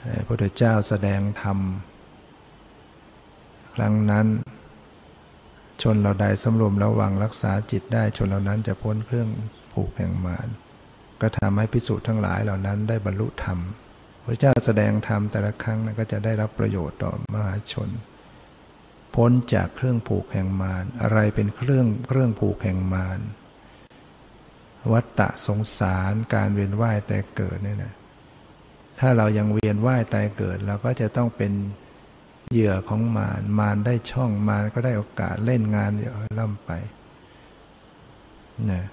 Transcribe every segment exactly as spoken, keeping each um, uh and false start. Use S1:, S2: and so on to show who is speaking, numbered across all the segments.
S1: พระพุทธเจ้าแสดงธรรมครั้งนั้นชนเราใดสำรวมระวังรักษาจิตได้ชนเหล่านั้นจะพ้นเครื่องผูกแห่งมารก็ทำให้ภิกษุทั้งหลายเหล่านั้นได้บรรลุธรรมพระเจ้าแสดงธรรมแต่ละครั้งก็จะได้รับประโยชน์ต่อมหาชนพ้นจากเครื่องผูกแห่งมารอะไรเป็นเครื่องเครื่องผูกแห่งมารวัฏฏะสงสารการเวียนว่ายตายเกิดเนี่ยนะถ้าเรายังเวียนว่ายตายเกิดเราก็จะต้องเป็นเหยื่อของมารมารได้ช่องมารก็ได้โอกาสเล่นงานอยู่ล่ำไปนะ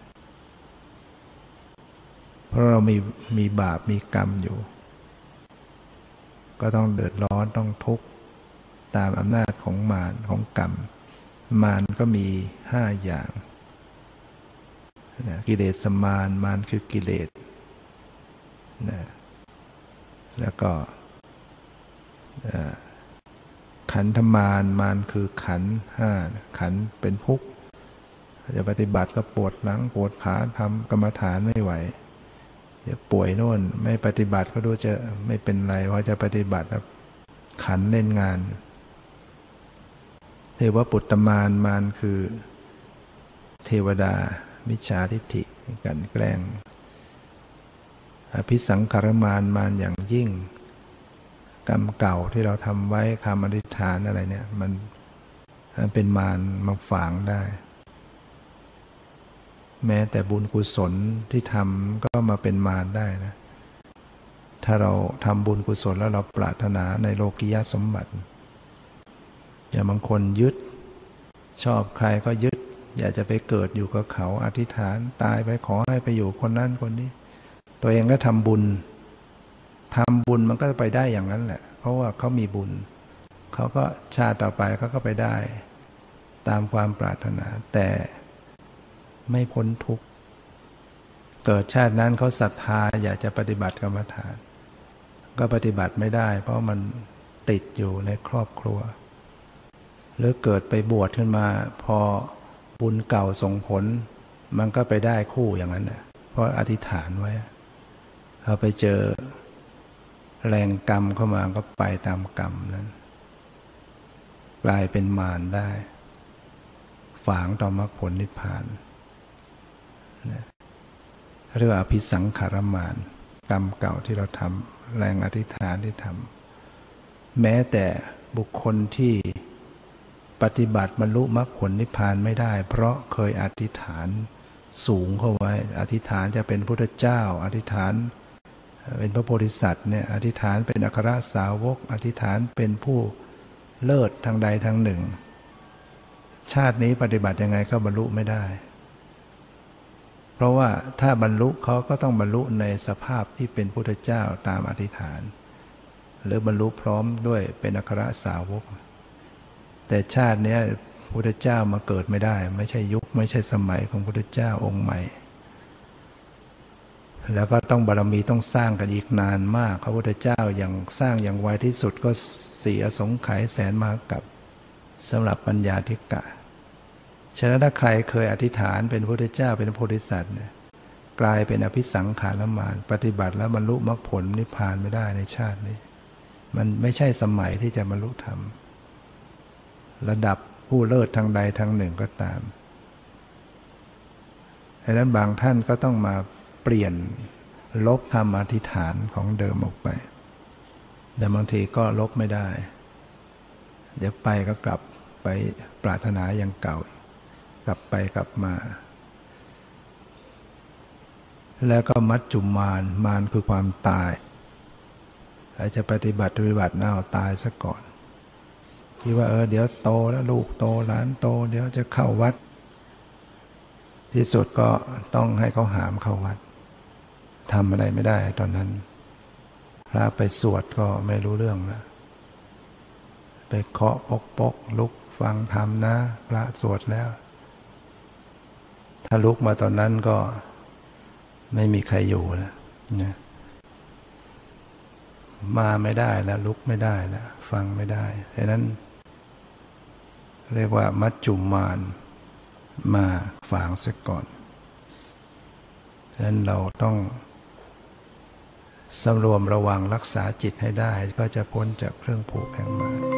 S1: เพราะเรามีมีบาปมีกรรมอยู่ก็ต้องเดือดร้อนต้องทุกข์ตามอำนาจของมารของกรรมมารก็มีห้าอย่างนะกิเลสมารมารคือกิเลสนะแล้วก็ขันธมารมารคือขันธ์ห้าขันธ์เป็นทุกข์จะปฏิบัติก็ปวดหลังปวดขาทำกรรมฐานไม่ไหวเดี๋ยวป่วยโน่นไม่ปฏิบัติก็ดูจะไม่เป็นไรเพราะจะปฏิบัติแล้วขันธ์เล่นงานเทวปุตตมารมารคือเทวดามิจฉาทิฏฐิกันแกล้งอภิสังขารมารมารอย่างยิ่งกรรมเก่าที่เราทำไว้คำอธิษฐานอะไรเนี่ยมันมันเป็นมารมาฝังได้แม้แต่บุญกุศลที่ทำก็มาเป็นมารได้นะถ้าเราทำบุญกุศลแล้วเราปรารถนาในโลกิยสมบัติอย่างบางคนยึดชอบใครก็ยึดอยากจะไปเกิดอยู่กับเขาอธิษฐานตายไปขอให้ไปอยู่คนนั้นคนนี้ตัวเองก็ทำบุญทำบุญมันก็ไปได้อย่างนั้นแหละเพราะว่าเขามีบุญเขาก็ชาติต่อไปเขาก็ไปได้ตามความปรารถนาแต่ไม่พ้นทุกข์เกิดชาตินั้นเขาศรัทธาอยากจะปฏิบัติกรรมฐานก็ปฏิบัติไม่ได้เพราะมันติดอยู่ในครอบครัวหรือเกิดไปบวชขึ้นมาพอบุญเก่าส่งผลมันก็ไปได้คู่อย่างนั้นนะเพราะอธิษฐานไว้พอไปเจอแรงกรรมเข้ามาก็ไปตามกรรมนั้นกลายเป็นมารได้ฝางต่อมรรคผลนิพพานนะเรียกว่าอภิสังขารมารกรรมเก่าที่เราทำแรงอธิษฐานที่ทำแม้แต่บุคคลที่ปฏิบัติบรรลุมรรคผลนิพพานไม่ได้เพราะเคยอธิษฐานสูงเข้าไว้อธิษฐานจะเป็นพุทธเจ้าอธิษฐานเป็นพระโพธิสัตว์เนี่ยอธิษฐานเป็นอัครสาวกอธิษฐานเป็นผู้เลิศทางใดทางหนึ่งชาตินี้ปฏิบัติยังไงก็บรรลุไม่ได้เพราะว่าถ้าบรรลุเขาก็ต้องบรรลุในสภาพที่เป็นพุทธเจ้าตามอธิษฐานหรือบรรลุพร้อมด้วยเป็นอัครสาวกแต่ชาตินี้พุทธเจ้ามาเกิดไม่ได้ไม่ใช่ยุคไม่ใช่สมัยของพุทธเจ้าองค์ใหม่แล้วก็ต้องบารมีต้องสร้างกันอีกนานมากพระพุทธเจ้าอย่างสร้างอย่างไวที่สุดก็สี่อสงไขยแสนมหากัปสำหรับปัญญาธิกะฉะนั้นถ้าใครเคยอธิษฐานเป็นพระพุทธเจ้าเป็นโพธิสัตว์เนี่ยกลายเป็นอภิสังขารมารปฏิบัติแล้วบรรลุมรรคผลนิพพานไม่ได้ในชาตินี้มันไม่ใช่สมัยที่จะบรรลุธรรมระดับผู้เลิศทางใดทางหนึ่งก็ตามดังนั้นบางท่านก็ต้องมาเปลี่ยนลบคำอธิษฐานของเดิมออกไปแต่บางทีก็ลบไม่ได้เดี๋ยวไปก็กลับไปปรารถนาอย่างเก่ากลับไปกลับมาแล้วก็มัจจุมารมารคือความตายอาจจะปฏิบัติปฏิบัติน่าตายซะก่อนคิดว่าเออเดี๋ยวโตแล้วลูกโตหลานโตเดี๋ยวจะเข้าวัดที่สุดก็ต้องให้เขาหามเข้าวัดทำอะไรไม่ได้ตอนนั้นพระไปสวดก็ไม่รู้เรื่องแล้วไปเคาะปกปกลุกฟังธรรมนะพระสวดแล้วถ้าลุกมาตอนนั้นก็ไม่มีใครอยู่แล้วนะมาไม่ได้แล้วลุกไม่ได้แล้วฟังไม่ได้เพราะนั้นเรียกว่ามัจจุมารมาฝางซะก่อนฉะนั้นเราต้องสำรวมระวังรักษาจิตให้ได้ก็จะพ้นจากเครื่องผูกแห่งมาร